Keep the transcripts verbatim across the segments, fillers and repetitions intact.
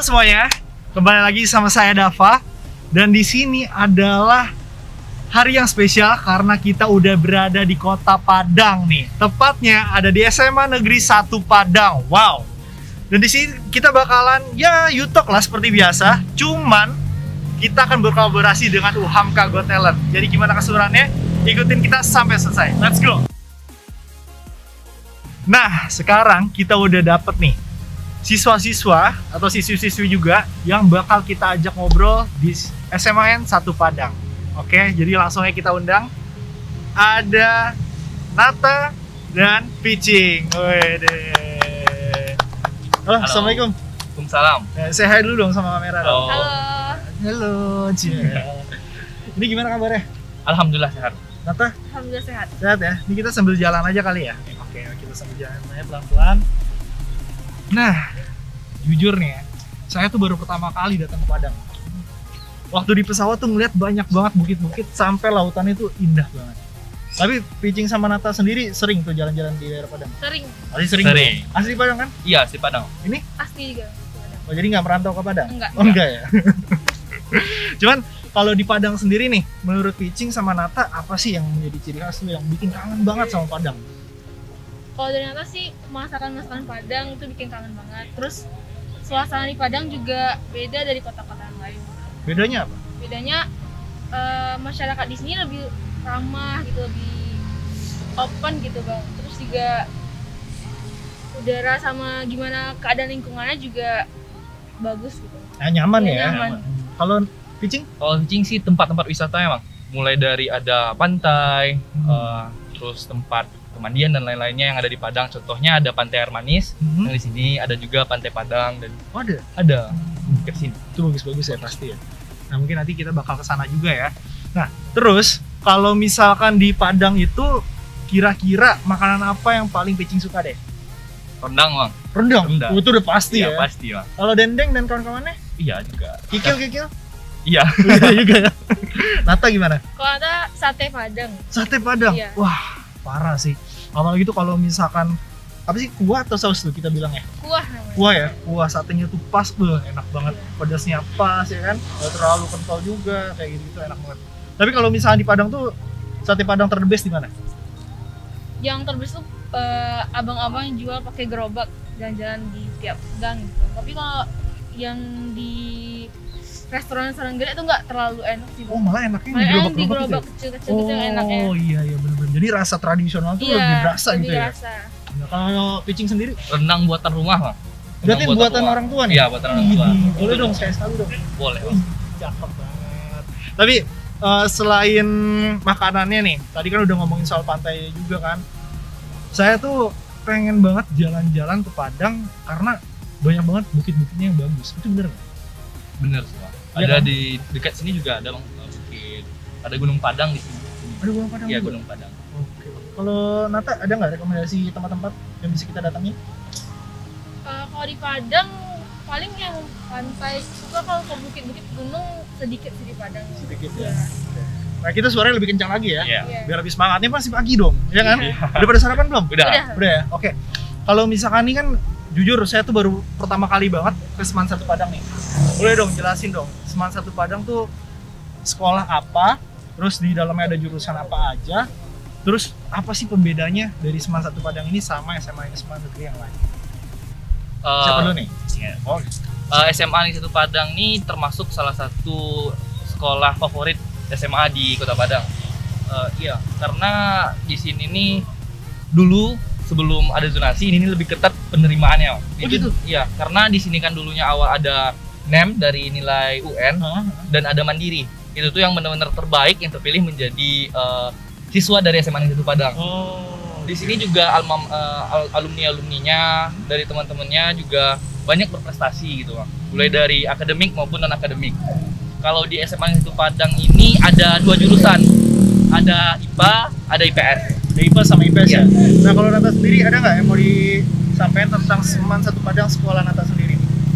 Halo semuanya, kembali lagi sama saya Dava. Dan di sini adalah hari yang spesial karena kita udah berada di kota Padang nih. Tepatnya ada di S M A Negeri satu Padang. Wow. Dan di sini kita bakalan ya U-Talk lah seperti biasa. Cuman kita akan berkolaborasi dengan U H A M K Got Talent. Jadi gimana keseruannya? Ikutin kita sampai selesai. Let's go. Nah, sekarang kita udah dapet nih siswa-siswa atau siswi-siswi juga yang bakal kita ajak ngobrol di S M A N satu Padang. Oke, jadi langsung aja kita undang. Ada Nata dan Picing. Wede. Halo, Halo. Assalamualaikum. Waalaikumsalam. Eh, say hi dulu dong sama kamera dong. Halo. Halo, Cie. Ini gimana kabarnya? Alhamdulillah sehat. Nata, Alhamdulillah sehat. sehat ya? Ini kita sambil jalan aja kali ya? Oke, kita sambil jalan aja pelan-pelan. Nah, jujur nih ya, saya tuh baru pertama kali datang ke Padang. Waktu di pesawat tuh ngeliat banyak banget bukit-bukit sampai lautannya tuh indah banget. Tapi Picing sama Nata sendiri sering tuh jalan-jalan di daerah Padang? Sering, Asli sering? Sering. Tuh? Asli Padang kan? Iya, si Padang. Ini? pasti juga. Oh, jadi nggak merantau ke Padang? Enggak. Oh enggak ya? Cuman kalau di Padang sendiri nih, menurut Picing sama Nata, apa sih yang menjadi ciri khas lu yang bikin kangen banget sama Padang? Kalau dari Nata sih masakan-masakan Padang itu bikin kangen banget. Terus suasana di Padang juga beda dari kota-kota yang lain. Bedanya apa? Bedanya eh, masyarakat di sini lebih ramah gitu, lebih open gitu bang. Terus juga udara sama gimana keadaan lingkungannya juga bagus gitu. Nah, nyaman Iya, ya? nyaman. Kalau Picing? Kalau Kucing sih tempat-tempat wisata emang. Mulai dari ada pantai, Hmm. eh, terus tempat pemandian dan lain-lainnya yang ada di Padang. Contohnya ada Pantai Air Manis. Hmm. Yang di sini ada juga Pantai Padang dan Oh, ada? ada dekat sini. Itu bagus-bagus ya pasti ya. Nah, mungkin nanti kita bakal ke sana juga ya. Nah, terus kalau misalkan di Padang itu kira-kira makanan apa yang paling Picing suka deh? Rendang, Bang. Rendang. Rendang. Oh, itu udah pasti Iya, ya. pasti, Bang. Kalau dendeng dan kawan-kawannya? Iya juga. Kikil-kikil? Iya. Iya juga ya. Nata gimana? Kalau Nata sate Padang. Sate Padang. Iya. Wah, parah sih. Apalagi tuh kalau misalkan apa sih kuah atau saus tuh kita bilang ya? Kuah namanya. Kuah ya, kuah satenya tuh pas, beuh, enak banget. Pedasnya pas ya kan, nggak terlalu kental juga, kayak gitu, enak banget. Tapi kalau misalnya di Padang tuh sate Padang terbest di mana? Yang terbesar tuh eh, abang-abang yang jual pakai gerobak jalan-jalan di tiap gang gitu. Tapi kalau yang di restoran-restoran gede tuh nggak terlalu enak sih Oh, bang. malah enaknya Malah di yang di gerobak-gerobak gitu gerobak ya? kecil-kecil gitu yang enaknya. Oh iya iya benar-benar. Jadi rasa tradisional tuh Iya, lebih berasa lebih gitu ya. berasa. Nah, kalau Picing sendiri, Rendang buatan rumah, Bang. Rendang berarti buatan orang tua nih? Iya, buatan orang tua. Ih, boleh Itu dong, saya tahu dong. Boleh, Wih, Bang. cakep banget. Tapi eh, selain makanannya nih, tadi kan udah ngomongin soal pantai juga kan. Saya tuh pengen banget jalan-jalan ke Padang karena banyak banget bukit-bukitnya yang bagus. Itu bener nggak? Bener sih, Bang. Iya Ada kan? di dekat sini juga ada, Bang. Bukit. Ada Gunung Padang di sini. Ada Gunung Padang Iya, juga? Gunung Padang. Oke. Kalau Nata ada nggak rekomendasi tempat-tempat yang bisa kita datangi? Eh, kalau di Padang paling yang pantai, suka kalau ke bukit-bukit gunung sedikit sih di Padang. Sedikit Iya. ya. Oke. Nah, kita suaranya lebih kencang lagi ya. Iya. Iya. Biar lebih semangatnya masih pagi dong, ya kan? Iya. Udah pada sarapan belum? Udah. Udah. Udah ya. Oke. Kalau misalkan ini kan jujur saya tuh baru pertama kali banget ke Seman satu Padang nih. Boleh dong jelasin dong. Seman satu Padang tuh sekolah apa? Terus di dalamnya ada jurusan apa aja? Terus apa sih pembedanya dari Seman satu Padang ini sama S M A Negeri Negeri yang lain? Eh, Siapa dulu nih? iya. Oh, Eh, S M A Negeri satu Padang ini termasuk salah satu sekolah favorit S M A di Kota Padang. Eh, iya, karena di sini nih dulu sebelum ada zonasi ini nih lebih ketat penerimaannya. Oh, Itu- gitu? Iya, karena di sini kan dulunya awal ada N E M dari nilai U N Hah? dan ada mandiri. Itu tuh yang benar-benar terbaik yang terpilih menjadi eh, siswa dari S M A Negeri satu Padang. Oh. Di sini juga alma eh, al- alumni-alumninya dari teman-temannya juga banyak berprestasi gitu, Bang. Mulai dari akademik maupun non akademik. Kalau di S M A Negeri satu Padang ini ada dua jurusan. Ada I P A, ada I P S. Ada I P A sama I P S ya? Iya. Nah, kalau Nata sendiri ada nggak yang mau disampaikan tentang Seman satu Padang sekolah Nata sendiri?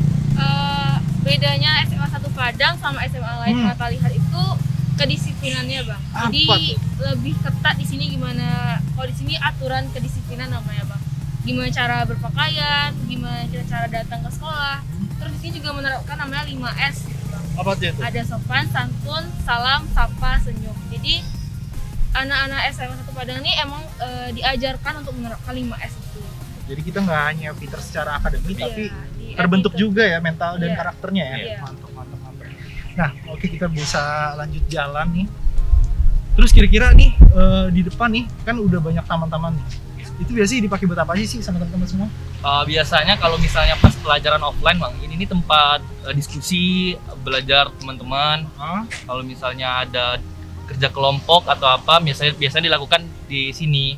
Eh, bedanya S M A satu Padang sama S M A lain Hmm. Nata lihat itu kedisiplinannya bang. Apa Jadi tuh? lebih ketat di sini gimana? Kalau di sini aturan kedisiplinan namanya bang. Gimana cara berpakaian, gimana kita cara datang ke sekolah. Terus di sini juga menerapkan namanya lima S gitu Bang. Apa tuh itu? Ada sopan, santun, salam, sapa, senyum. Jadi anak-anak S M A satu Padang ini emang e, diajarkan untuk menerapkan lima S itu. Jadi kita nggak hanya pinter secara akademik, Iya, tapi di terbentuk attitude. juga ya mental dan Iya. karakternya ya. Iya. Mantap, mantap, mantap. Nah, oke kita bisa lanjut jalan nih. Terus kira-kira nih eh, di depan nih kan udah banyak taman-taman nih. Itu biasanya dipakai buat apa aja sih sama teman-teman semua? Uh, biasanya kalau misalnya pas pelajaran offline bang, ini nih tempat uh, diskusi, belajar teman-teman. Hah? Kalau misalnya ada kerja kelompok atau apa, biasanya biasanya dilakukan di sini.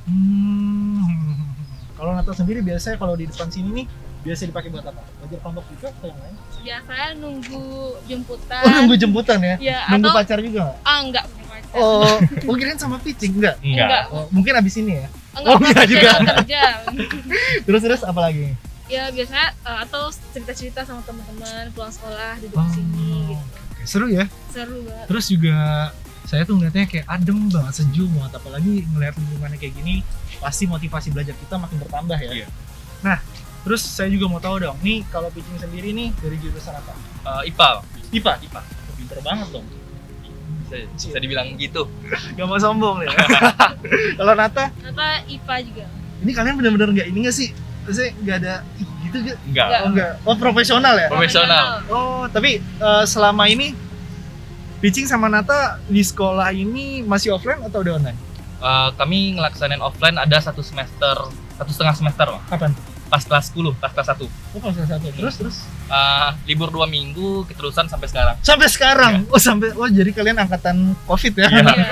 Hmm. Kalau Nata sendiri biasanya kalau di depan sini nih biasa dipakai buat apa? Belajar kelompok juga atau yang lain? Biasanya nunggu jemputan. Oh, nunggu jemputan ya? Ya, Nunggu atau pacar juga nggak? ah enggak punya pacar. Oh, oh kirain sama pitching enggak? Enggak. Oh, mungkin abis ini ya? Enggak, oh, enggak kerja, juga. kerja. Terus terus apa lagi? Ya biasanya eh, atau cerita-cerita sama teman-teman pulang sekolah duduk Oh. di sini gitu. Oke, seru ya. Seru banget. Terus juga saya tuh ngeliatnya kayak adem banget, sejuk banget, apalagi ngeliat lingkungannya kayak gini pasti motivasi belajar kita makin bertambah ya. Iya. Nah, terus saya juga mau tahu dong, nih kalau pitching sendiri nih dari jurusan apa? Uh, I P A, I P A. I P A. Oh, pinter banget dong. Bisa, bisa dibilang gitu. Gak mau sombong ya. Kalau Nata, Ternyata I P A juga. ini kalian bener-bener nggak ini nggak sih? Maksudnya nggak ada ih, gitu gak? Enggak. Enggak. Oh enggak. Oh profesional ya? Profesional. Oh tapi eh, selama ini pitching sama Nata di sekolah ini masih offline atau udah online? Uh, kami ngelaksanain offline ada satu semester, satu setengah semester bang. Kapan? Pas kelas sepuluh, pas kelas satu. Oh kelas satu. Terus terus? Uh, libur dua minggu, keterusan sampai sekarang. Sampai sekarang. Oh sampai. Oh jadi kalian angkatan COVID ya? Iya. Iya.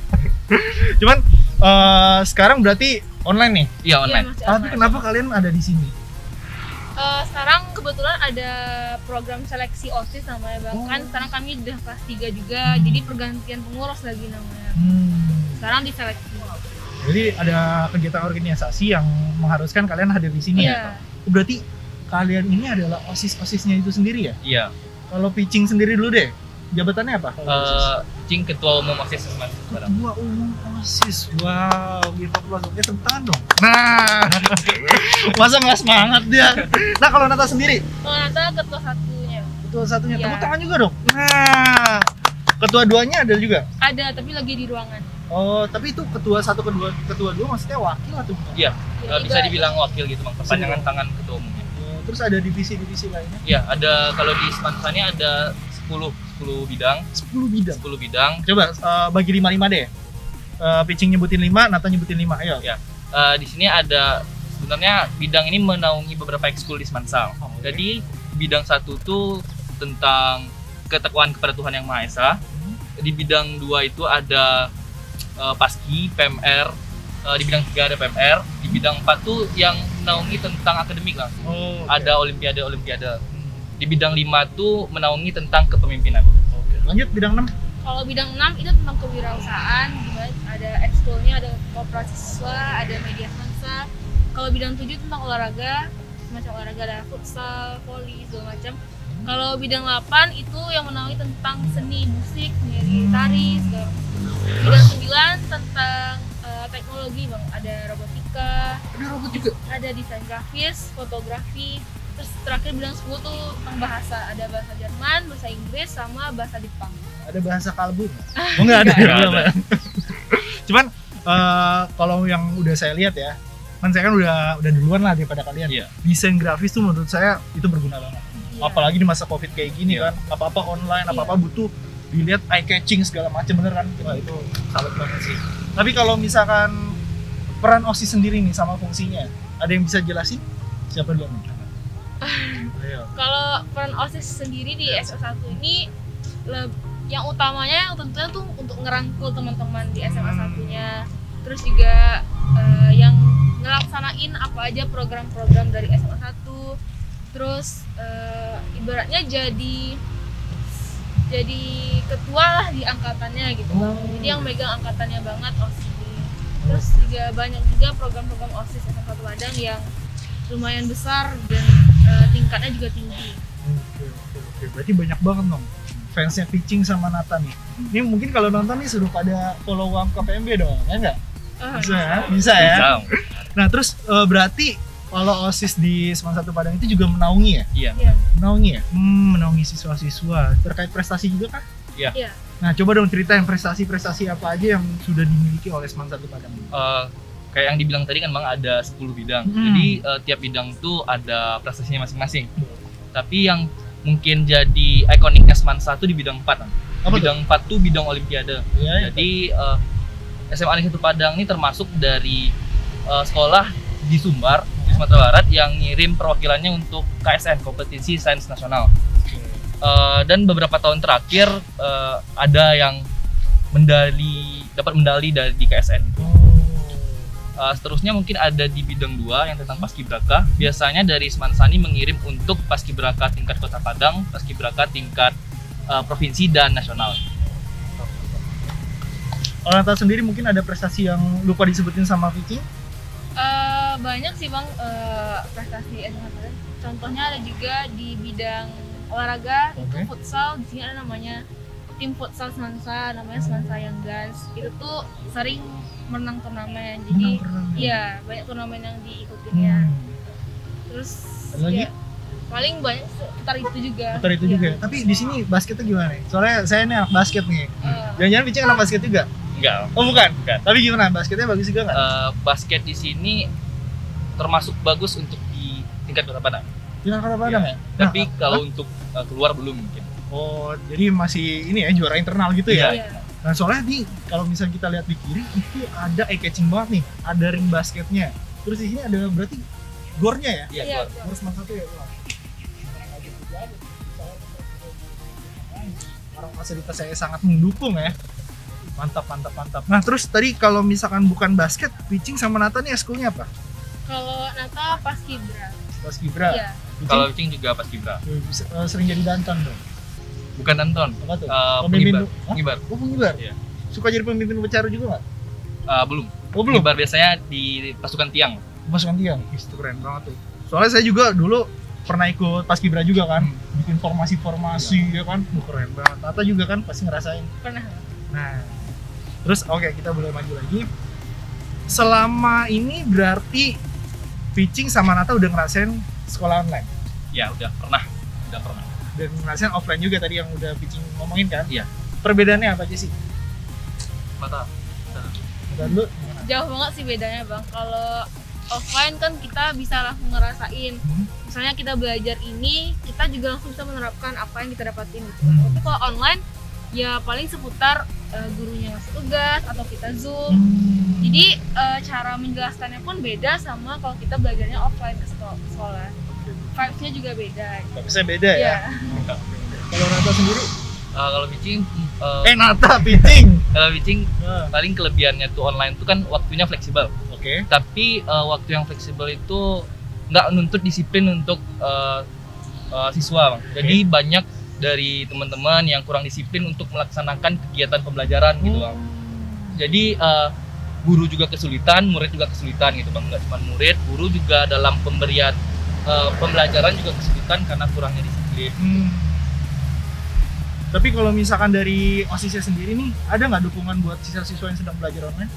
Cuman eh, sekarang berarti online nih. Iya Iya, online. masih Tapi online. kenapa kalian ada di sini? Eh, sekarang kebetulan ada program seleksi OSIS namanya Bang. Oh. Kan sekarang kami udah kelas tiga juga, Hmm. jadi pergantian pengurus lagi namanya. Hmm. Sekarang diseleksi. Jadi ada kegiatan organisasi yang mengharuskan kalian hadir di sini ya? Iya. Oh, berarti kalian ini adalah osis-osisnya itu sendiri ya? Iya. Kalau pitching sendiri dulu deh, jabatannya apa? Kalau OSIS? Uh, Cing ketua umum OSIS sekarang. Ketua umum OSIS. Wow, gitu plus. Eh, tepuk tangan dong. Nah, masa nggak semangat dia? Nah, kalau Nata sendiri, Kalau Nata ketua satunya. ketua satunya, Iya. tepuk tangan juga dong. Nah, ketua duanya ada juga. Ada, tapi lagi di ruangan. Oh, tapi itu ketua satu, kedua, ketua dua maksudnya wakil atau bukan? Iya. Ya, Uh, bisa juga- dibilang wakil gitu bang. Perpanjangan tangan ketua umumnya. Oh, terus ada divisi-divisi lainnya? Iya. Ada kalau di Semansannya ada sepuluh sepuluh bidang, sepuluh bidang. sepuluh bidang. Coba eh, bagi lima lima deh. Eh, pitching nyebutin lima, Nata nyebutin lima. Ayo. Ya. Uh, di sini ada sebenarnya bidang ini menaungi beberapa ekskul di Semansal. Oh, oke. Jadi bidang satu tuh tentang ketakwaan kepada Tuhan Yang Maha Esa. Di bidang dua itu ada uh, Paski, P M R. Uh, di bidang tiga ada P M R. Di bidang empat tuh yang menaungi tentang akademik lah. Oh, oke. Ada olimpiade-olimpiade. Di bidang lima tuh menaungi tentang kepemimpinan. Oke. Lanjut bidang enam. Kalau bidang enam itu tentang kewirausahaan, di mana ada ekskulnya, ada koperasi siswa, ada media massa. Kalau bidang tujuh tentang olahraga, semacam olahraga ada futsal, voli, segala macam. Kalau bidang delapan itu yang menaungi tentang seni, musik, seni, tari, segala macam. Bidang sembilan tentang eh, teknologi, Bang. Ada robotika, Ada robot juga. ada desain grafis, fotografi. Terus terakhir bidang sepuluh tuh tentang bahasa, ada bahasa Jerman, bahasa Inggris, sama bahasa Jepang. Ada bahasa kalbu nggak? Oh nggak ada. Nggak belum ada. ya? Cuman eh, kalau yang udah saya lihat ya, kan saya kan udah udah duluan lah daripada kalian. Iya. Desain grafis tuh menurut saya itu berguna banget. Iya. Apalagi di masa covid kayak gini Iya. kan, apa-apa online, Iya. apa-apa butuh dilihat eye catching segala macam, bener kan? Wah itu salut banget sih. Tapi kalau misalkan peran OSIS sendiri nih sama fungsinya, ada yang bisa jelasin? Siapa dulu nih? Ayo. Kalau peran OSIS sendiri di S O satu ini le- yang utamanya yang tentunya tuh untuk ngerangkul teman-teman di S M A satunya. Terus juga eh, yang ngelaksanain apa aja program-program dari S M A satu. Terus eh, ibaratnya jadi jadi ketua lah di angkatannya gitu. Oh. Jadi yang megang angkatannya banget OSIS ini. Terus juga banyak juga program-program OSIS S M A satu Padang yang lumayan besar dan eh, tingkatnya juga tinggi. Oke, oke, oke. Berarti banyak banget dong fansnya pitching sama Nata nih. Ini mungkin kalau nonton nih suruh pada follow Wam K P M B dong, ya nggak? Ah, Bisa ya? Bisa ya? Bisa. Nah terus eh, berarti kalau OSIS di Seman satu Padang itu juga menaungi ya? Iya. Iya. Menaungi ya? Hmm, menaungi siswa-siswa. Terkait prestasi juga kah? Iya. Iya. Nah, coba dong ceritain prestasi-prestasi apa aja yang sudah dimiliki oleh Seman satu Padang. Eh, kayak yang dibilang tadi kan Bang ada sepuluh bidang. Hmm. Jadi eh, tiap bidang tuh ada prestasinya masing-masing. Tapi yang mungkin jadi ikoniknya Seman satu di bidang empat. Bang. Apa bidang empat tuh bidang olimpiade. Ya, Jadi eh, S M A Negeri satu Padang ini termasuk dari eh, sekolah di Sumbar, di Sumatera Barat yang ngirim perwakilannya untuk K S N, Kompetisi Sains Nasional. Uh, dan beberapa tahun terakhir uh, ada yang mendali dapat medali dari di K S N. Uh, seterusnya mungkin ada di bidang dua yang tentang paskibraka. Biasanya dari Semansani mengirim untuk paskibraka tingkat Kota Padang, paskibraka tingkat uh, provinsi dan nasional. Kalau Nata sendiri mungkin ada prestasi yang lupa disebutin sama Vicky? Eh, banyak sih Bang eh, prestasi S M A Padang. Contohnya ada juga di bidang olahraga, Oke. itu futsal. Di sini ada namanya tim futsal Semansa, namanya Semansa Young Guns. Itu tuh sering menang turnamen. Jadi Menang turnamen. iya, banyak turnamen yang diikutinya. Hmm. Terus Ada lagi? ya, paling banyak seputar itu juga. Putar itu Iya. juga. Tapi di sini basketnya gimana nih? Soalnya saya ini anak basket nih. Eh, Jangan-jangan Vicky anak basket juga? Enggak. Oh bukan? Bukan. Tapi gimana? Basketnya bagus juga nggak? Uh, basket di sini termasuk bagus untuk di tingkat Kota Padang. Di Kota Padang ya? Tapi Nah, kalau untuk uh, keluar belum mungkin. oh, jadi masih ini ya juara internal gitu ya? iya. Nah soalnya nih kalau misalnya kita lihat di kiri itu ada eye catching banget nih, ada ring basketnya. Terus di sini ada berarti gornya ya? Iya, Iya. keluar. Gor Seman satu ya? Wah. Orang fasilitas saya sangat mendukung ya. Mantap, mantap, mantap. Nah terus tadi kalau misalkan bukan basket, pitching sama Nata nih eskulnya apa? Kalau Nata paskibra. Paskibra. Iya. Pitching Kalau Cing juga paskibra. eh, bisa- eh, sering jadi dantan dong. Bukan Anton. Apa tuh? Uh, Pemimpin pengibar. Hah? Pengibar. Oh pengibar? Iya. Suka jadi pemimpin upacara juga nggak? Uh, belum. Oh belum? Pengibar biasanya di pasukan tiang. Pasukan tiang? Ih, itu keren banget tuh. Soalnya saya juga dulu pernah ikut paskibra juga kan, bikin formasi-formasi ya kan, Wah, keren banget. Tata juga kan pasti ngerasain. Pernah. Nah, terus oke kita boleh maju lagi. Selama ini berarti pitching sama Nata udah ngerasain sekolah online Ya udah pernah. Udah pernah. dan ngerasain offline juga tadi yang udah pitching ngomongin kan? Iya. Perbedaannya apa aja sih? Mata. Ntar dulu gimana? Jauh banget sih bedanya Bang. Kalau offline kan kita bisa langsung ngerasain. Hmm. Misalnya kita belajar ini, kita juga langsung bisa menerapkan apa yang kita dapatin gitu. Hmm. Tapi kalau online ya paling seputar eh, gurunya ngasih tugas atau kita zoom. Hmm. Jadi eh, cara menjelaskannya pun beda sama kalau kita belajarnya offline ke sekolah. ke sekolah. Vibes-nya juga beda. Bisa beda ya? Iya. Kalau Nata sendiri? Uh, kalau pitching, uh, Eh Nata pitching! kalau pitching Ah, paling kelebihannya tuh online tuh kan waktunya fleksibel. Oke. Tapi uh, waktu yang fleksibel itu nggak menuntut disiplin untuk uh, uh, siswa, Bang. Jadi banyak dari teman-teman yang kurang disiplin untuk melaksanakan kegiatan pembelajaran gitu, Bang. Jadi uh, guru juga kesulitan, murid juga kesulitan gitu, Bang. Nggak cuma murid, guru juga dalam pemberian uh, pembelajaran juga kesulitan karena kurangnya disiplin. Hmm. Tapi kalau misalkan dari OSISnya sendiri nih, ada nggak dukungan buat siswa-siswa yang sedang belajar online?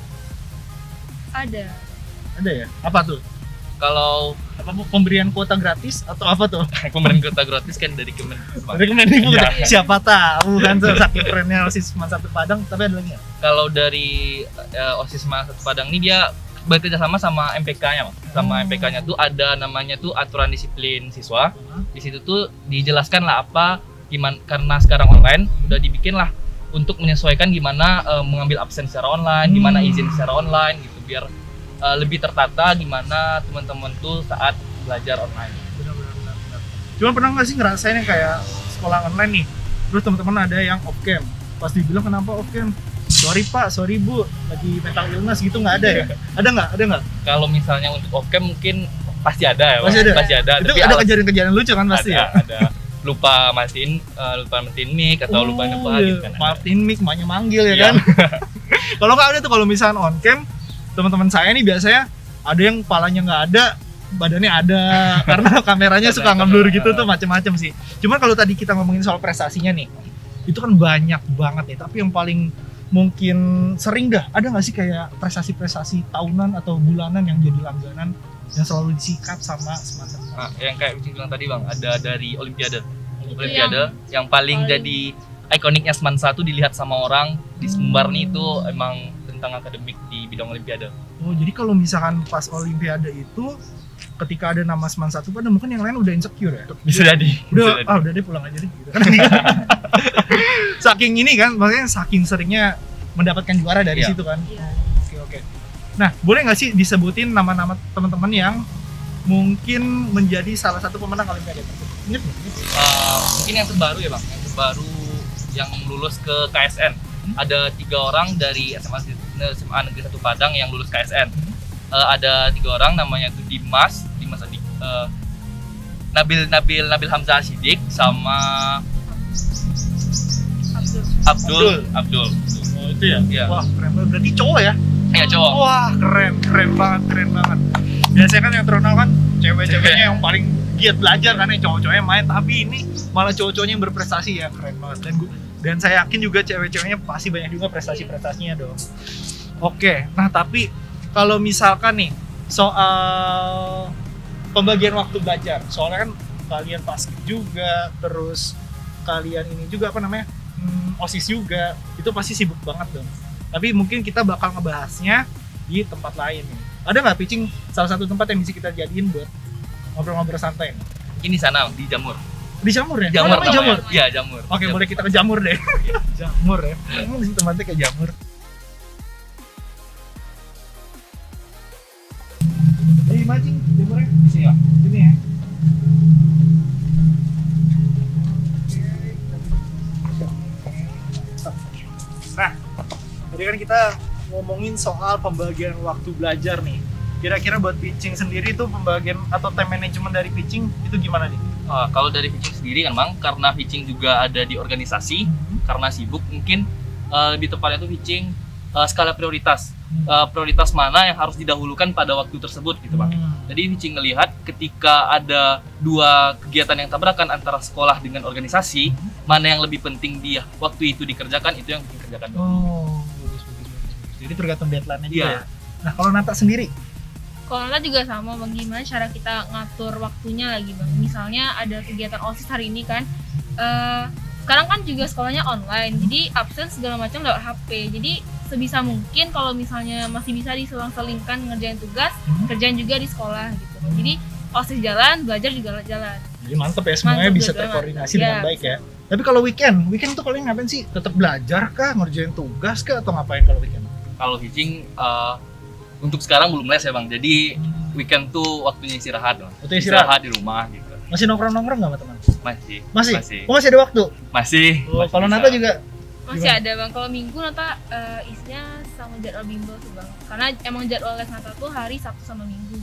Ada. Ada ya? Apa tuh? Kalau Apa pemberian kuota gratis atau apa tuh? pemberian kuota gratis kan dari Kementerian. Rekomendasi Iya. siapa tahu kan tuh saking kerennya OSIS Seman satu Padang, tapi ada lagi nggak? Kalau dari uh, OSIS Seman satu Padang ini dia bekerja sama sama M P K-nya, Bang. Sama Hmm. M P K-nya tuh ada namanya tuh aturan disiplin siswa. Di situ tuh dijelaskan lah apa gimana, karena sekarang online udah dibikin lah untuk menyesuaikan gimana uh, mengambil absen secara online, gimana Hmm. izin secara online gitu biar uh, lebih tertata gimana teman-teman tuh saat belajar online. Benar-benar. benar. Cuman pernah nggak sih ngerasain yang kayak sekolah online nih, terus teman-teman ada yang off cam, pas dibilang kenapa off cam? Sorry pak, sorry bu, lagi mental illness gitu nggak ada ya? Ada nggak? Ada nggak? Kalau misalnya untuk off cam mungkin pasti ada ya, Bang. Pasti ada? Pasti ada. Itu Tapi ada alas- kejadian-kejadian lucu kan pasti ada, ya? ada lupa matiin uh, lupa matiin mic atau lupa Oh, apa iya. gitu kan ada. Matiin mic, maknya manggil ya Iya. kan? Kalau nggak ada tuh, kalau misalnya on cam, teman-teman saya nih biasanya ada yang kepalanya nggak ada, badannya ada, karena kameranya Ada suka ngeblur kamera. gitu tuh macem-macem sih. Cuman kalau tadi kita ngomongin soal prestasinya nih, itu kan banyak banget ya. Tapi yang paling mungkin sering dah, ada nggak sih kayak prestasi-prestasi tahunan atau bulanan yang jadi langganan yang selalu disikat sama Semansa? Nah, yang kayak Vicing bilang tadi bang, ada dari Olimpiade. Itu Olimpiade yang, yang paling, paling- jadi ikoniknya Semansa tuh dilihat sama orang di Sumbar nih itu emang tentang akademik di bidang Olimpiade. Oh, jadi kalau misalkan pas Olimpiade itu ketika ada nama Semansa satu pada mungkin yang lain udah insecure ya? Bisa jadi. Udah, bisa jadi. ah udah deh pulang aja deh gitu kan. Saking ini kan, maksudnya saking seringnya mendapatkan juara dari Iya. situ kan. Iya. Oke oke. Nah, boleh nggak sih disebutin nama-nama teman-teman yang mungkin menjadi salah satu pemenang Olimpiade tersebut? Ingat nggak? Ingat? Uh, mungkin yang terbaru ya bang, yang terbaru yang lulus ke K S N. Ada tiga orang dari S M A, S M A Negeri satu Padang yang lulus K S N. Uh, ada tiga orang namanya tuh Dimas, Dimas Adik, uh, Nabil Nabil Nabil Hamzah Sidik sama Abdul. Abdul Abdul. Oh itu ya? Iya. Wah keren banget, berarti cowok ya? Ya cowok. Wah keren, keren banget, keren banget. Biasanya kan yang terkenal kan cewek-ceweknya yang paling giat belajar kan, yang cowok-cowoknya main, tapi ini malah cowok-cowoknya yang berprestasi ya, keren banget. Dan gua, dan saya yakin juga cewek-ceweknya pasti banyak juga prestasi-prestasinya dong. Oke, nah tapi kalau misalkan nih soal pembagian waktu belajar, soalnya kan kalian basket juga, terus kalian ini juga apa namanya hmm, OSIS juga, itu pasti sibuk banget dong. Tapi mungkin kita bakal ngebahasnya di tempat lain nih. Ada nggak pitching salah satu tempat yang bisa kita jadiin buat ngobrol-ngobrol santai? Ini sana di Jamur. Di Jamur ya? Jamur Oh, namanya Jamur. namanya. Iya Jamur. Oke, Jamur. boleh kita ke Jamur deh. Jamur ya. Emang di situ tempatnya kayak Jamur. Jadi mancing Jamurnya di sini ya? Sini ya. Nah, tadi kan kita ngomongin soal pembagian waktu belajar nih. Kira-kira buat pitching sendiri tuh pembagian atau time management dari pitching itu gimana nih? Ah, kalau dari pitching sendiri kan bang, karena pitching juga ada di organisasi, karena sibuk mungkin uh, lebih tepatnya tuh pitching uh, skala prioritas. Uh, prioritas mana yang harus didahulukan pada waktu tersebut gitu bang. Hmm. Jadi pitching ngelihat ketika ada dua kegiatan yang tabrakan antara sekolah dengan organisasi, mana yang lebih penting dia waktu itu dikerjakan, itu yang pitching kerjakan. Oh, bagus, bagus, bagus. Jadi tergantung deadline-nya juga Iya. ya. Nah, kalau Nata sendiri, Kalau Nata juga sama bang, gimana cara kita ngatur waktunya lagi bang? Misalnya ada kegiatan OSIS hari ini kan, eh, sekarang kan juga sekolahnya online, jadi absen segala macam lewat H P. Jadi sebisa mungkin kalau misalnya masih bisa diselang-selingkan ngerjain tugas, Hmm. kerjain juga di sekolah gitu. Jadi OSIS jalan, belajar juga jalan. jadi mantep ya, semuanya Mantep, bisa dua-duanya terkoordinasi mantep. dengan Ya. baik ya. Tapi kalau weekend, weekend tuh kalian ngapain sih? Tetap belajar kah, ngerjain tugas kah, atau ngapain kalau weekend? Kalau pitching uh, untuk sekarang belum les ya bang. Jadi weekend tuh waktunya istirahat bang. Waktu istirahat? di rumah gitu. Masih nongkrong-nongkrong nggak sama teman? Masih. Masih? Masih. Oh, masih ada waktu? Masih. Oh, masih kalau bisa. Nata juga? Masih Gimana? ada bang, kalau minggu Nata eh, isinya sama jadwal bimbel tuh bang. Karena emang jadwal les Nata tuh hari Sabtu sama Minggu.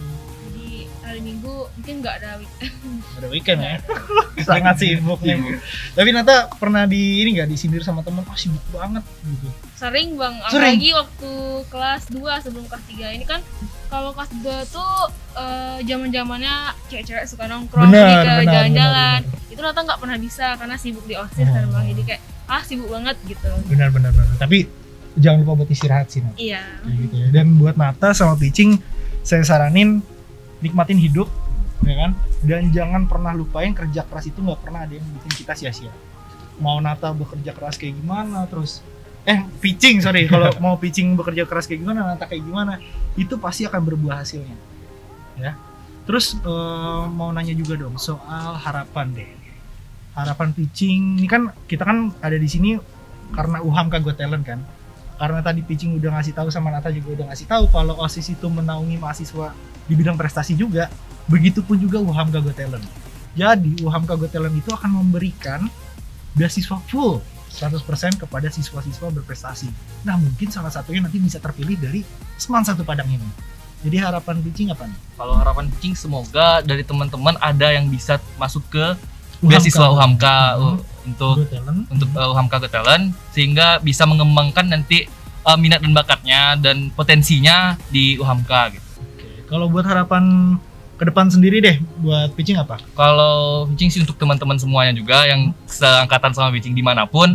Jadi hari Minggu mungkin nggak ada weekend. Ada weekend ya? Sangat sibuk nih. Tapi Nata pernah di ini nggak disindir sama teman? Oh sibuk banget gitu. Sering bang, Sering? apalagi waktu kelas dua sebelum kelas tiga ini kan. Kalau kelas dua tuh eh, zaman-zamannya cewek-cewek suka nongkrong, Benar, pergi ke benar, jalan-jalan. benar, Itu Nata nggak pernah bisa karena sibuk di OSIS kan Oh. bang. Jadi kayak ah sibuk banget gitu. Benar benar benar. Tapi jangan lupa buat istirahat sih Nat. Iya. Kayak gitu ya. Dan buat Nata sama pitching, saya saranin nikmatin hidup, ya kan? Dan jangan pernah lupain kerja keras itu nggak pernah ada yang bikin kita sia-sia. Mau Nata bekerja keras kayak gimana, terus eh pitching sorry kalau mau pitching bekerja keras kayak gimana, Nata kayak gimana, itu pasti akan berbuah hasilnya, ya. Terus eh, mau nanya juga dong soal harapan deh. Harapan pitching ini kan kita kan ada di sini karena U H A M K Got Talent kan. Karena tadi pitching udah ngasih tahu sama Nata juga udah ngasih tahu kalau OSIS itu menaungi mahasiswa di bidang prestasi juga. Begitupun juga U H A M K Got Talent. Jadi U H A M K Got Talent itu akan memberikan beasiswa full seratus persen kepada siswa-siswa berprestasi. Nah mungkin salah satunya nanti bisa terpilih dari Semansa satu Padang ini. Jadi harapan pitching apa nih? Kalau harapan pitching semoga dari teman-teman ada yang bisa masuk ke U H A M K. beasiswa U H A M K Hmm. untuk Got Talent. untuk uh, U H A M K Got Talent sehingga bisa mengembangkan nanti uh, minat dan bakatnya dan potensinya di U H A M K gitu. Oke. Kalau buat harapan ke depan sendiri deh buat pitching apa? Kalau pitching sih untuk teman-teman semuanya juga yang seangkatan sama pitching dimanapun, Hmm.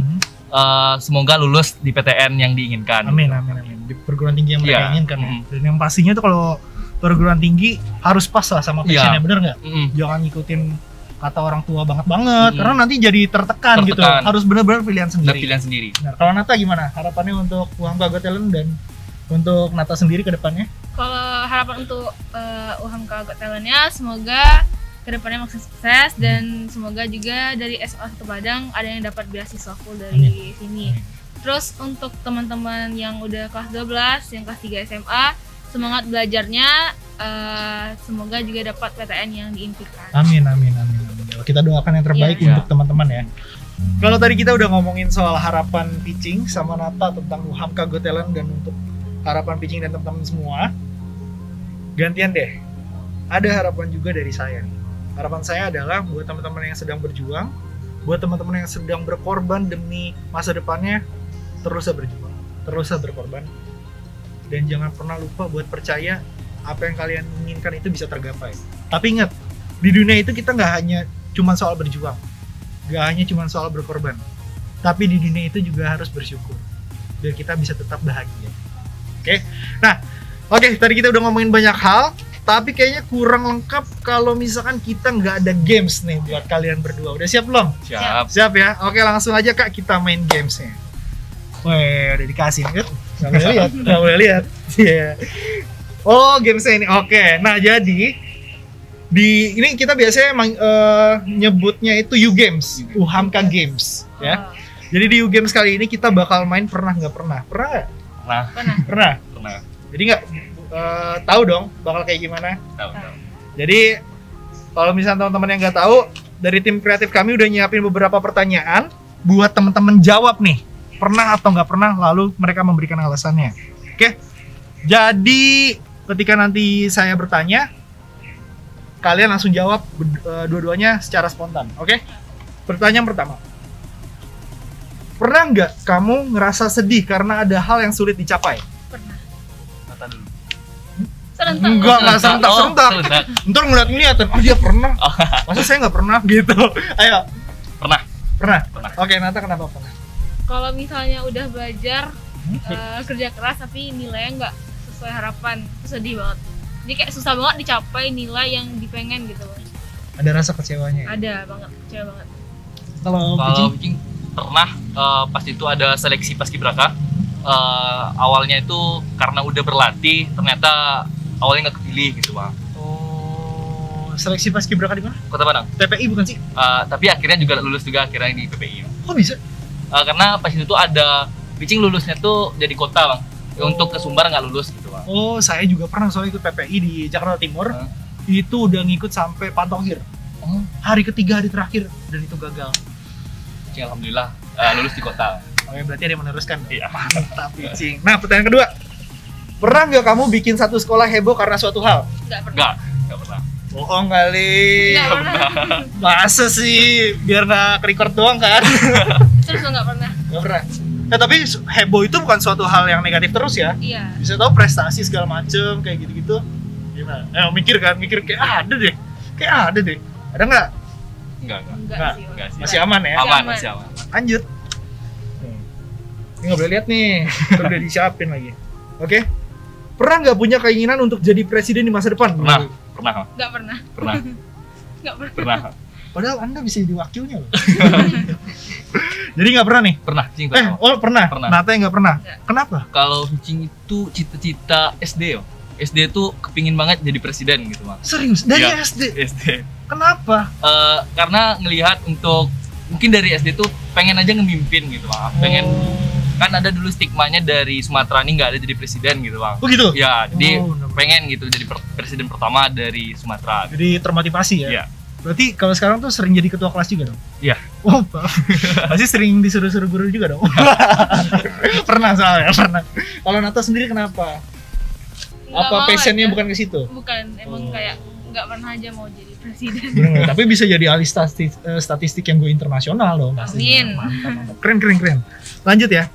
uh, semoga lulus di P T N yang diinginkan. Amin, amin, amin. Di perguruan tinggi yang mereka Iya. inginkan ya. Mm. Dan yang pastinya tuh kalau perguruan tinggi harus pas lah sama passionnya, Iya. bener nggak? Mm-mm. Jangan ngikutin kata orang tua banget banget, Mm. karena nanti jadi tertekan, gitu. Tertekan. Harus benar-benar pilihan Udah sendiri. pilihan sendiri. Nah, kalau Nata gimana? Harapannya untuk U H A M K Got Talent dan untuk Nata sendiri ke depannya? Kalau harapan untuk uh, U H A M K Got Talent-nya semoga kedepannya makin sukses dan semoga juga dari S M A satu Padang ada yang dapat beasiswa full dari sini. Terus untuk teman-teman yang udah kelas dua belas, yang kelas tiga S M A, semangat belajarnya, uh, semoga juga dapat P T N yang diimpikan. Amin, amin, amin, amin. Kita doakan yang terbaik Iya. untuk teman-teman ya. Kalau tadi kita udah ngomongin soal harapan pitching sama Nata tentang U H A M K Got Talent dan untuk harapan pitching dan teman-teman semua, gantian deh. Ada harapan juga dari saya. Harapan saya adalah buat teman-teman yang sedang berjuang, buat teman-teman yang sedang berkorban demi masa depannya, teruslah berjuang, teruslah berkorban. Dan jangan pernah lupa buat percaya apa yang kalian inginkan itu bisa tergapai. Tapi ingat, di dunia itu kita nggak hanya cuma soal berjuang, nggak hanya cuma soal berkorban, tapi di dunia itu juga harus bersyukur biar kita bisa tetap bahagia. Oke, nah, oke tadi kita udah ngomongin banyak hal, tapi kayaknya kurang lengkap kalau misalkan kita nggak ada games nih buat kalian berdua. Udah siap belum? Siap. Siap ya? Oke, langsung aja Kak, kita main gamesnya. Wih, udah dikasih nih. Nggak boleh lihat, nggak boleh lihat. Iya. Oh, gamesnya ini. Oke, nah jadi di ini kita biasanya emang eh, nyebutnya itu U Games, U H A M K Games, ya. Oh, Jadi di U Games kali ini kita bakal main pernah nggak pernah, pernah nggak? Pernah. pernah. Pernah. Pernah. Jadi nggak eh, tahu dong bakal kayak gimana. Tahu, tahu. Jadi kalau misalnya teman-teman yang nggak tahu, dari tim kreatif kami udah nyiapin beberapa pertanyaan buat teman-teman jawab nih, pernah atau nggak pernah, lalu mereka memberikan alasannya. Oke, jadi ketika nanti saya bertanya, kalian langsung jawab bed- eh, dua-duanya secara spontan. Oke, pertanyaan pertama, pernah nggak kamu ngerasa sedih karena ada hal yang sulit dicapai? Pernah. Nata dulu. Serentak. Enggak, nggak Oh, serentak-serentak. serentak. Ntar ngeliat-ngeliatan, oh dia pernah, masa saya nggak pernah gitu. Ayo, Pernah. pernah? Pernah. Oke, Nata kenapa pernah? Kalau misalnya udah belajar eh, kerja keras tapi nilainya nggak sesuai harapan, itu sedih banget. Jadi kayak susah banget dicapai nilai yang dipengen gitu. Ada rasa kecewanya ya? Ada banget, kecewa banget. Kalau Kalau pitching? pitching pernah eh, pas itu ada seleksi paskibraka. Eh, awalnya itu karena udah berlatih ternyata awalnya nggak kepilih gitu bang. Oh, seleksi paskibraka di mana? Kota Padang. T P I bukan sih? Eh, tapi akhirnya juga lulus juga akhirnya di P P I. Kok bisa? Eh, karena pas itu tuh ada pitching lulusnya tuh jadi kota bang. Untuk ke Sumbar nggak lulus gitu bang. Oh, saya juga pernah soalnya ikut P P I di Jakarta Timur. Hah? Itu udah ngikut sampai Pantogir. Oh, Hari ketiga, hari terakhir, dan itu gagal. pitching alhamdulillah eh, lulus di kota. Oke, berarti ada yang meneruskan. Iya. Mantap pitching. Nah, pertanyaan kedua. Pernah nggak kamu bikin satu sekolah heboh karena suatu hal? Nggak pernah. Nggak, nggak pernah. Bohong kali. Nggak pernah. Masa sih? Biar nggak record doang kan? Terus nggak pernah. Nggak pernah. Nah, tapi heboh itu bukan suatu hal yang negatif terus ya. Iya. Bisa tahu prestasi segala macem kayak gitu-gitu. Gimana? Eh, mikir kan, mikir kayak ah, ada deh. Kayak ah, ada deh. Ada nggak? Enggak, enggak. Enggak Nggak. sih. Nggak sih. Masih aman ya? Aman, aman. masih aman. Lanjut. Hmm. Ini nggak boleh lihat nih. Ntar udah disiapin lagi. Oke. Pernah nggak punya keinginan untuk jadi presiden di masa depan? Pernah, pernah, Nggak pernah. pernah, Nggak pernah. pernah, Padahal Anda bisa jadi wakilnya loh. Jadi nggak pernah nih? pernah. Pitching Eh, pertama. oh pernah? Pernah. Nata yang nggak pernah? Nggak. Kenapa? Kalau pitching itu cita-cita S D yo. S D tuh kepingin banget jadi presiden gitu bang. Serius? Dari Iya. S D? S D. Kenapa? Eh, karena ngelihat untuk mungkin dari S D tuh pengen aja ngemimpin gitu bang. Pengen Oh, kan ada dulu stigmanya dari Sumatera nih nggak ada jadi presiden gitu bang. oh gitu? Ya, jadi Oh, bener. pengen gitu jadi per- presiden pertama dari Sumatera. Jadi termotivasi ya? Iya. Berarti kalau sekarang tuh sering jadi ketua kelas juga dong? Iya. Oh, pasti sering disuruh-suruh guru juga dong? Pernah soalnya, pernah. Kalau Nata sendiri kenapa? Nggak Apa mau passionnya aja. bukan ke situ? Bukan, emang Oh. kayak nggak pernah aja mau jadi presiden. Bener, tapi bisa jadi ahli statistik, eh, statistik yang gue internasional dong pastinya. Amin. Mantap, mantap. Keren, keren, keren. Lanjut ya.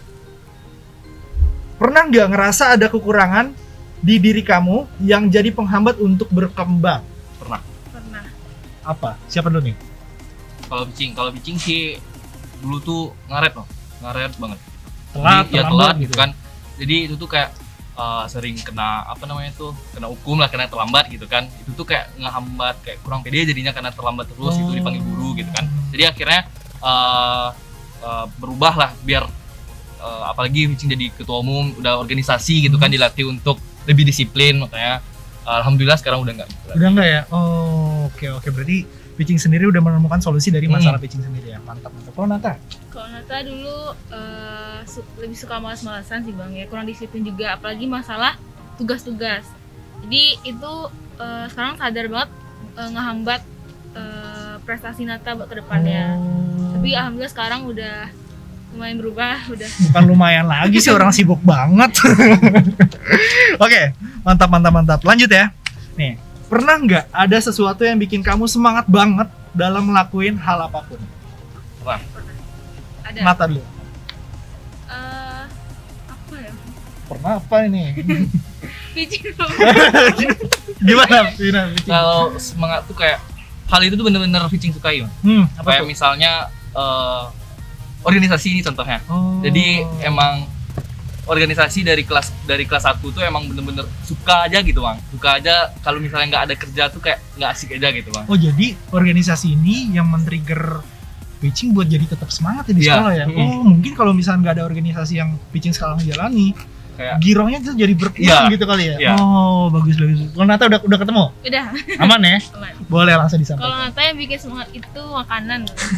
Pernah nggak ngerasa ada kekurangan di diri kamu yang jadi penghambat untuk berkembang? Pernah. Pernah. Apa? Siapa dulu nih? Kalau pitching, kalau pitching sih dulu tuh ngaret loh. ngaret banget. Telat, Jadi, ya terlambat telat gitu. gitu kan. Jadi itu tuh kayak uh, sering kena apa namanya tuh kena hukum lah, kena terlambat gitu kan. Itu tuh kayak ngehambat, kayak kurang pede jadinya karena terlambat terus Oh. itu dipanggil guru gitu kan. Jadi akhirnya uh, uh, berubah lah biar uh, apalagi pitching jadi ketua umum udah organisasi gitu kan, dilatih untuk lebih disiplin, makanya uh, alhamdulillah sekarang udah enggak gitu. Udah enggak ya? Oh, oke oke berarti pitching sendiri udah menemukan solusi dari masalah Hmm. pitching sendiri ya. Mantap mantap. Kalau Nata? Kalau Nata dulu eh, su- lebih suka malas-malasan sih bang ya, kurang disiplin juga, apalagi masalah tugas-tugas. Jadi itu eh, sekarang sadar banget eh, ngehambat eh, prestasi Nata buat kedepannya. Oh. Tapi alhamdulillah sekarang udah lumayan berubah, udah. Bukan lumayan lagi sih, orang sibuk banget. Oke, mantap mantap mantap. Lanjut ya. Nih, pernah nggak ada sesuatu yang bikin kamu semangat banget dalam ngelakuin hal apapun? Wah, Ada. Nata dulu. Eh, apa ya? Pernah apa ini? Pitching. Gimana? Gimana? kalau semangat tuh kayak hal itu tuh bener-bener pitching sukai, Bang. Hmm, apa Kayak tuh? misalnya uh, organisasi ini contohnya. Oh. Jadi emang organisasi dari kelas dari kelas satu tuh emang bener-bener suka aja gitu, Bang. Suka aja kalau misalnya nggak ada kerja tuh kayak nggak asik aja gitu, Bang. Oh, jadi organisasi ini yang men-trigger pitching buat jadi tetap semangat ya di Iya. sekolah ya? Mm-mm. Oh, mungkin kalau misalnya nggak ada organisasi yang pitching sekarang jalani, Kayak gironya tuh jadi berkurang Iya. gitu kali ya? Iya. Oh, bagus bagus. Kalau Nata udah udah ketemu? Udah. Aman ya? Aman. Boleh langsung Kalau disampaikan. Nata yang bikin semangat itu makanan.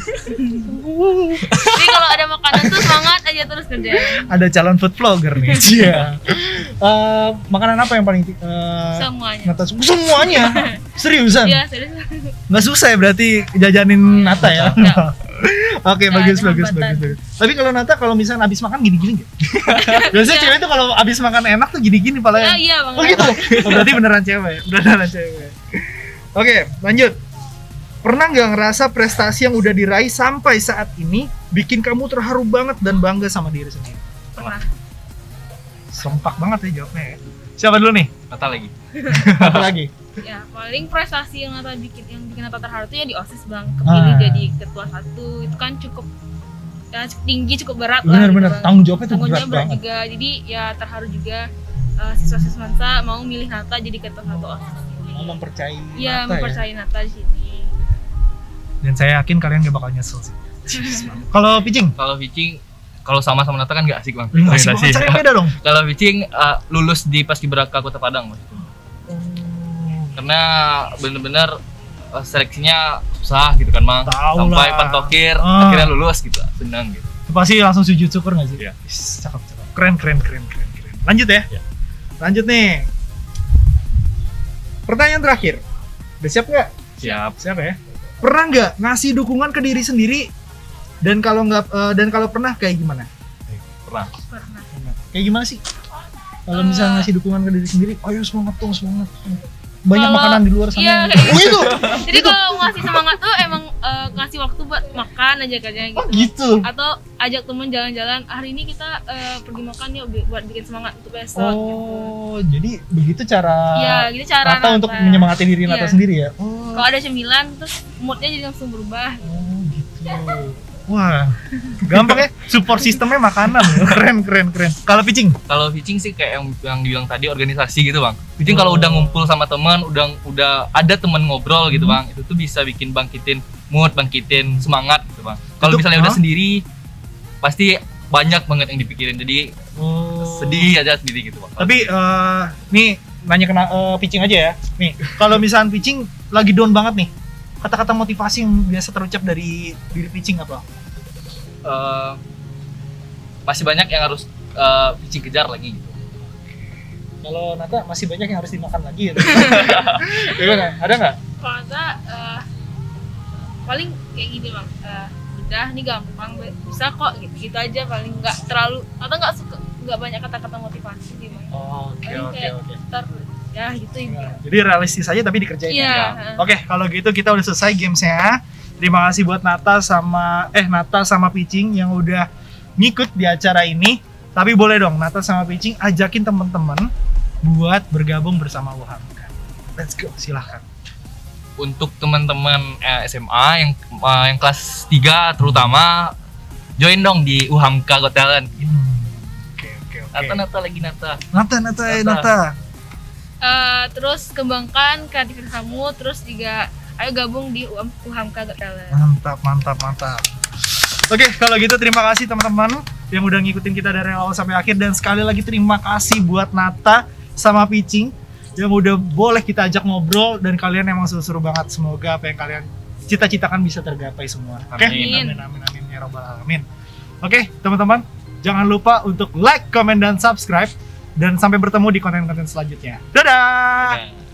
Jadi kalau ada makanan tuh semangat aja terus kerja. Ada calon food vlogger nih. Iya. Eh, makanan apa yang paling uh, Semuanya. Nata suka? Semuanya? Seriusan? Iya, serius. Nggak susah ya berarti jajanin Nata ya? Nggak. Oke, Nggak bagus ada bagus hambatan. bagus bagus. Tapi kalau Nata kalau misalnya habis makan gini-gini nggak? Biasanya Iya. cewek tuh kalau habis makan enak tuh gini-gini Ya, palanya. iya bang. Oh gitu? Oh, berarti beneran cewek, beneran cewek. Oke, lanjut. Pernah nggak ngerasa prestasi yang udah diraih sampai saat ini bikin kamu terharu banget dan bangga sama diri sendiri? Pernah. Sempak banget ya jawabnya ya. Siapa dulu nih? Nata lagi. Apa lagi? Ya paling prestasi yang Nata bikin yang bikin Nata terharu tuh ya di OSIS bang, kepilih Ah. jadi ketua satu itu kan cukup ya cukup tinggi, cukup berat lah. Bener-bener, gitu, Bang. tanggung jawabnya tuh Tanggung berat jawab berat banget. juga, jadi ya terharu juga uh, siswa-siswa Mansa mau milih Nata jadi ketua satu OSIS. Mau mempercayai Iya, Nata mempercayai Nata di sini. Dan saya yakin kalian gak bakal nyesel sih. Kalau pitching? Kalau pitching kalau sama sama Nata kan nggak asik, Bang. Nggak sih, Organisasi. cari yang beda dong. Kalau pitching uh, lulus di Paskibraka Kota Padang, Mas. Karena bener-bener uh, seleksinya susah gitu kan, Bang. Tahu Sampai lah. pantokir Ah. akhirnya lulus gitu. Senang gitu. Pasti langsung sujud syukur gak sih? Iya. Is, cakep, cakep. Keren, keren, keren, keren, keren. Lanjut ya? Iya. Lanjut nih. Pertanyaan terakhir. Udah siap nggak? Siap. Siap ya? Pernah nggak ngasih dukungan ke diri sendiri? Dan kalau nggak eh, dan kalau pernah kayak gimana? Pernah. Pernah. Kayak gimana sih? Kalau Eh. misalnya ngasih dukungan ke diri sendiri, ayo semangat dong, semangat. Banyak Kalau- makanan di luar sana. iya, yang- kayak Oh itu. Jadi kalau ngasih semangat tuh emang uh, ngasih waktu buat makan aja kayaknya gitu. Oh gitu. Atau ajak temen jalan-jalan, hari ini kita uh, pergi makan yuk bi- buat bikin semangat untuk besok gitu. Oh, jadi begitu cara Iya, gitu cara Nata untuk Nata. menyemangati diri Nata Iya. sendiri ya. Oh. Kalau ada cemilan terus moodnya jadi langsung berubah. Oh gitu. Wah, gampang ya. Support sistemnya makanan. Keren, keren, keren. Kalau pitching? Kalau pitching sih kayak yang yang dibilang tadi organisasi gitu, Bang. Pitching Oh. kalau udah ngumpul sama teman, udah udah ada teman ngobrol gitu, Hmm. Bang. Itu tuh bisa bikin bangkitin mood, bangkitin semangat gitu, Bang. Kalau Itu- misalnya udah Hah? sendiri pasti banyak banget yang dipikirin. Jadi Oh. sedih aja sendiri gitu, Bang. Tapi eh nih nanya kena eh, pitching aja ya. Nih, kalau misalnya pitching lagi down banget nih, kata-kata motivasi yang biasa terucap dari diri pitching apa? Eh, masih banyak yang harus eh, pitching kejar lagi gitu. Kalau Nata masih banyak yang harus dimakan lagi ya. Gimana? Ada nggak? Kalau Nata uh, paling kayak gini bang, uh, udah nih gampang bisa kok gitu, gitu aja paling nggak terlalu atau nggak suka nggak banyak kata-kata motivasi gitu bang. Oh, oke Paling oke kayak oke. ntar ya gitu ya. Jadi realistis aja tapi dikerjain. Iya. ya. heeh. Oke, kalau gitu kita udah selesai gamesnya. Terima kasih buat Nata sama eh Nata sama Pitching yang udah ngikut di acara ini. Tapi boleh dong Nata sama Pitching ajakin teman-teman buat bergabung bersama Waham. Let's go, silahkan. Untuk teman-teman eh, S M A yang eh, yang kelas tiga terutama join dong di U H A M K Got Talent. Oke oke oke. Nata Nata lagi Nata. Nata Nata eh, Nata. Nata. Eh, terus kembangkan kreativitas kamu, terus juga ayo gabung di U H A M K Got Talent. Mantap mantap mantap. Oke, kalau gitu terima kasih teman-teman yang udah ngikutin kita dari awal sampai akhir, dan sekali lagi terima kasih buat Nata sama Picing yang udah boleh kita ajak ngobrol, dan kalian emang seru-seru banget. Semoga apa yang kalian cita-citakan bisa tergapai semua. Oke? Amin. Amin amin amin ya rabbal alamin. Oke, teman-teman, jangan lupa untuk like, comment dan subscribe, dan sampai bertemu di konten-konten selanjutnya. Dadah. Nah.